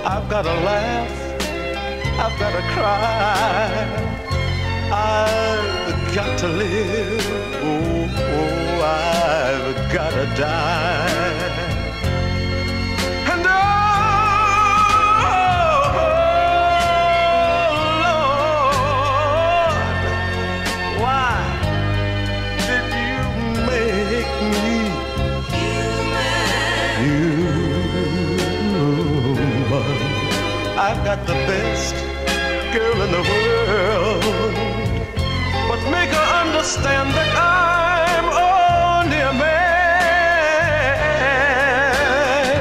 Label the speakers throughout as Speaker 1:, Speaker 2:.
Speaker 1: I've got to laugh, I've got to cry, I've got to live, oh, I've got to die. And oh, Lord, why did you make me human? I've got the best girl in the world, but make her understand that I'm only a man.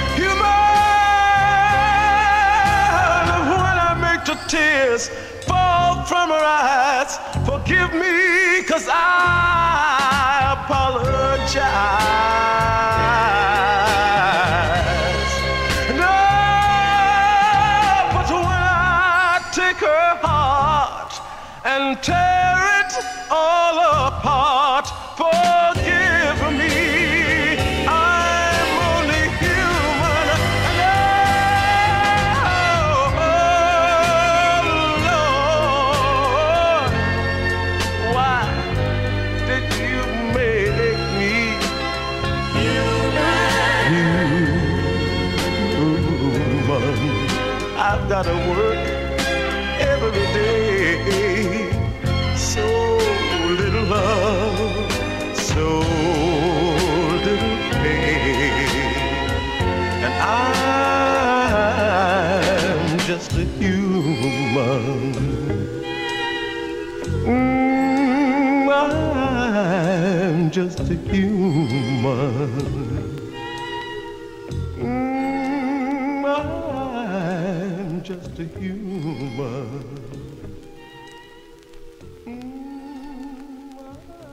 Speaker 1: Human, when I make the tears fall from her eyes, forgive me, 'cause I apologize. No, but when I take her heart and tear it all apart, forgive me, I'm only human. And oh, Lord, why did you make me human? I've got to work every day, so little love, so little pain, and I'm just a human. I'm just a human. I'm just a human.